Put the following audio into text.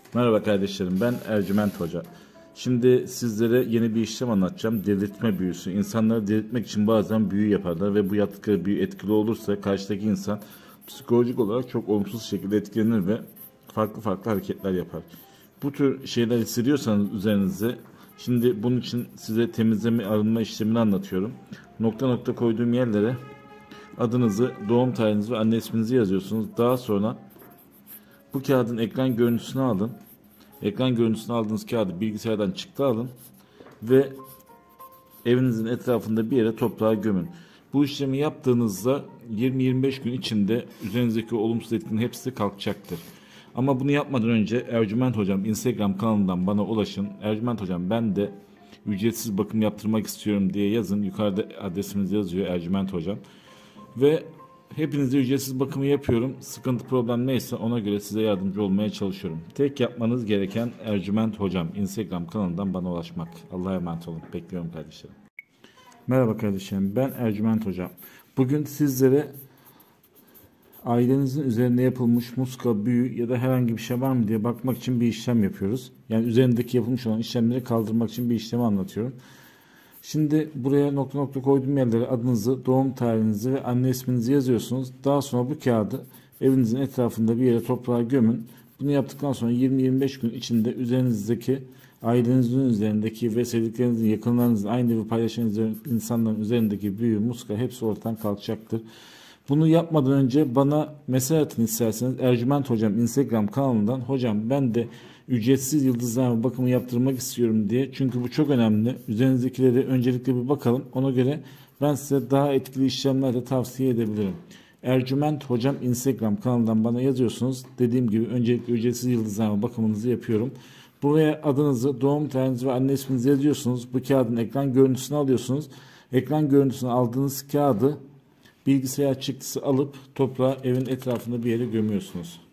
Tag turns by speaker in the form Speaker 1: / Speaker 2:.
Speaker 1: Merhaba kardeşlerim, ben Ercüment Hoca. Şimdi sizlere yeni bir işlem anlatacağım. Delirtme büyüsü. İnsanları delirtmek için bazen büyü yaparlar ve bu yaptıkları büyü etkili olursa karşıdaki insan psikolojik olarak çok olumsuz şekilde etkilenir ve farklı hareketler yapar. Bu tür şeyler hissediyorsanız üzerinize, şimdi bunun için size temizleme, arınma işlemini anlatıyorum. Nokta nokta koyduğum yerlere adınızı, doğum tarihinizi ve anne isminizi yazıyorsunuz. Daha sonra bu kağıdın ekran görüntüsünü alın. Ekran görüntüsünü aldığınız kağıdı bilgisayardan çıktı alın ve evinizin etrafında bir yere toprağa gömün. Bu işlemi yaptığınızda 20-25 gün içinde üzerinizdeki olumsuz etkinin hepsi kalkacaktır. Ama bunu yapmadan önce Ercüment Hocam Instagram kanalından bana ulaşın. Ercüment Hocam ben de ücretsiz bakım yaptırmak istiyorum diye yazın. Yukarıda adresimiz yazıyor, Ercüment Hocam. Ve hepinize ücretsiz bakımı yapıyorum. Sıkıntı, problem neyse ona göre size yardımcı olmaya çalışıyorum. Tek yapmanız gereken Ercüment Hocam Instagram kanalından bana ulaşmak. Allah'a emanet olun. Bekliyorum kardeşlerim. Merhaba kardeşlerim, ben Ercüment Hocam. Bugün sizlere ailenizin üzerinde yapılmış muska, büyü ya da herhangi bir şey var mı diye bakmak için bir işlem yapıyoruz. Yani üzerindeki yapılmış olan işlemleri kaldırmak için bir işlemi anlatıyorum. Şimdi buraya nokta nokta koyduğum yerlere adınızı, doğum tarihinizi ve anne isminizi yazıyorsunuz. Daha sonra bu kağıdı evinizin etrafında bir yere toprağa gömün. Bunu yaptıktan sonra 20-25 gün içinde üzerinizdeki, ailenizin üzerindeki ve sevdiklerinizin, yakınlarınızın, aynı evi paylaşan insanların üzerindeki büyü, muska hepsi ortadan kalkacaktır. Bunu yapmadan önce bana mesaj atın isterseniz. Ercüment Hocam Instagram kanalından, hocam ben de ücretsiz yıldızlama bakımı yaptırmak istiyorum diye. Çünkü bu çok önemli. Üzerinizdekileri öncelikle bir bakalım. Ona göre ben size daha etkili işlemler de tavsiye edebilirim. Ercüment Hocam Instagram kanalından bana yazıyorsunuz. Dediğim gibi öncelikle ücretsiz yıldızlama bakımınızı yapıyorum. Buraya adınızı, doğum tarihinizi ve anne isminizi yazıyorsunuz. Bu kağıdın ekran görüntüsünü alıyorsunuz. Ekran görüntüsünü aldığınız kağıdı bilgisayar çıktısı alıp toprağa evin etrafında bir yere gömüyorsunuz.